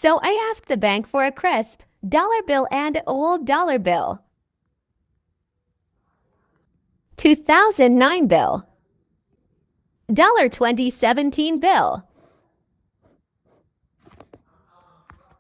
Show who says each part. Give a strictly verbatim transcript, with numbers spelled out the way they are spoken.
Speaker 1: So I asked the bank for a crisp dollar bill and old dollar bill. two thousand nine bill. twenty seventeen bill.